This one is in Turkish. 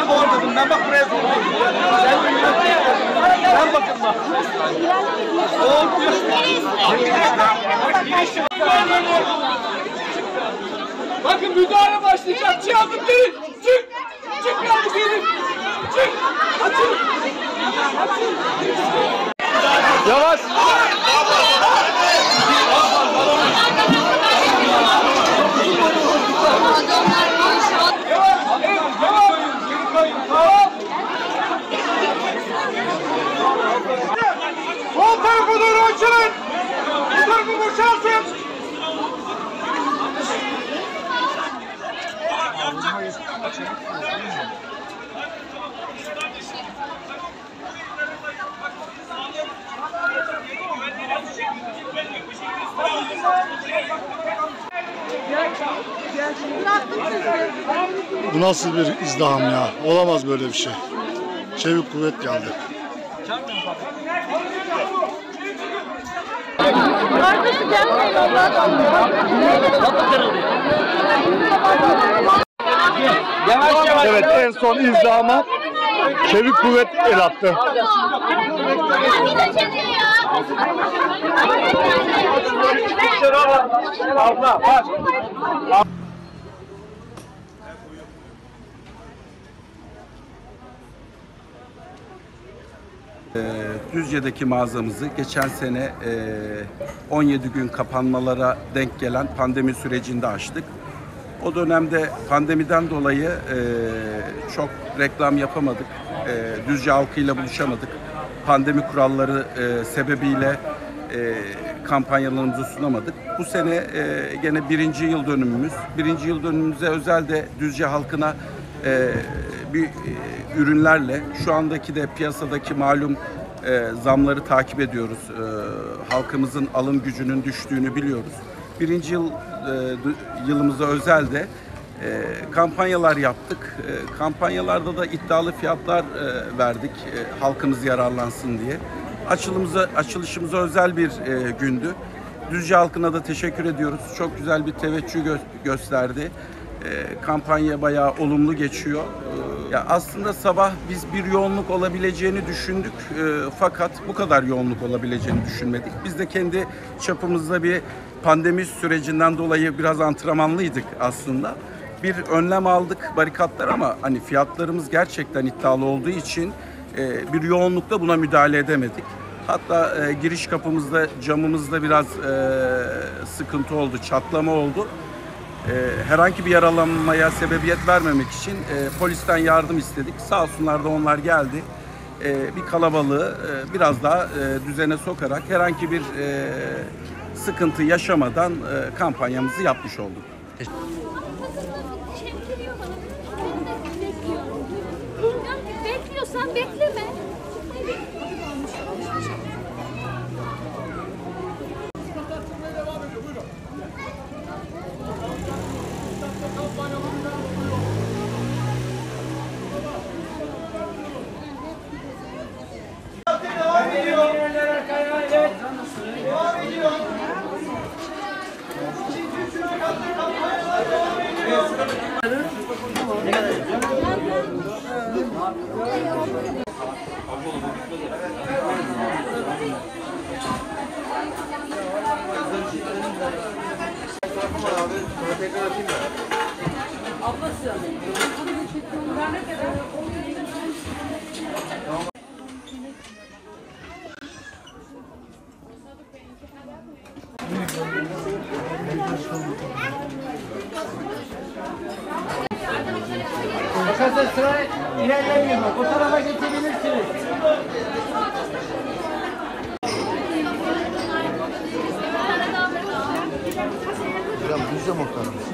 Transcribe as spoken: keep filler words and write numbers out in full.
sana doğru dedim. Ben bak buraya sordum. Sen bakın bak. Bakın müdahale başlayacak. Çıkalım gelin. Çık. Çık geldik gelin. Çık. Açın. Açın. Yavaş. Sol tarafa doğru açılın. Bu tarafı boşaltın. Bu nasıl bir izdiham ya? Olamaz böyle bir şey. Çevik kuvvet geldi. Arkası gelmeyin Allah'tan. Evet, en son izdihama çevik kuvvet el attı. Abla bak. Düzce'deki mağazamızı geçen sene on yedi gün kapanmalara denk gelen pandemi sürecinde açtık. O dönemde pandemiden dolayı çok reklam yapamadık. Düzce halkıyla buluşamadık. Pandemi kuralları sebebiyle kampanyalarımızı sunamadık. Bu sene gene birinci yıl dönümümüz. Birinci yıl dönümümüze özel de Düzce halkına bir ürünlerle şu andaki de piyasadaki malum e, zamları takip ediyoruz. E, halkımızın alım gücünün düştüğünü biliyoruz. Birinci yıl e, yılımıza özel de e, kampanyalar yaptık. E, kampanyalarda da iddialı fiyatlar e, verdik e, halkımız yararlansın diye. Açılımıza, açılışımıza özel bir e, gündü. Düzce halkına da teşekkür ediyoruz. Çok güzel bir teveccüh gö gösterdi. E, kampanya bayağı olumlu geçiyor. E, ya aslında sabah biz bir yoğunluk olabileceğini düşündük e, fakat bu kadar yoğunluk olabileceğini düşünmedik. Biz de kendi çapımızda bir pandemi sürecinden dolayı biraz antrenmanlıydık aslında. Bir önlem aldık barikatlar ama hani fiyatlarımız gerçekten iddialı olduğu için e, bir yoğunlukta buna müdahale edemedik. Hatta e, giriş kapımızda, camımızda biraz e, sıkıntı oldu, çatlama oldu. E, herhangi bir yaralanmaya sebebiyet vermemek için e, polisten yardım istedik. Sağ olsunlar da onlar geldi. E, bir kalabalığı e, biraz daha e, düzene sokarak herhangi bir e, sıkıntı yaşamadan e, kampanyamızı yapmış olduk. Bekliyorsan bekleme. Arkadaşlar sıra ilerlemiyor. O tarafa geçebilirsiniz. Hocam Düzce muhtarımız.